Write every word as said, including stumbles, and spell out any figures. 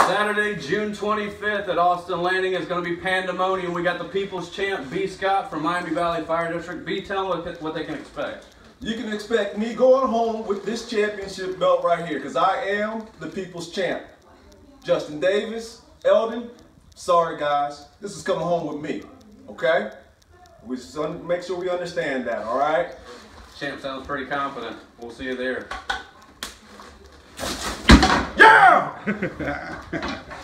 Saturday, June twenty-fifth at Austin Landing is going to be pandemonium. We got the People's Champ, B. Scott from Miami Valley Fire District. B, tell them what, what they can expect. You can expect me going home with this championship belt right here, because I am the People's Champ. Justin Davis, Eldon, sorry guys, this is coming home with me, okay? We just make sure we understand that, all right? Champ sounds pretty confident. We'll see you there. Yeah!